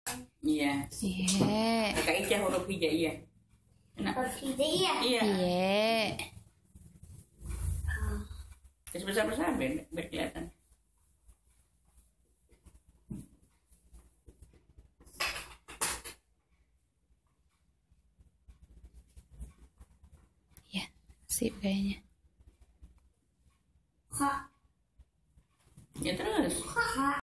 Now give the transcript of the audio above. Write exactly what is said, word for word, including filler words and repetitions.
Iya. Iya. Kakak Ica huruf hijaiyah. Enak. Huruf hijaiyah. Iya. Iya. Terus besar-besar biar, biar kelihatan. Ya, sip kayaknya. Ha. Ya terus. Ha.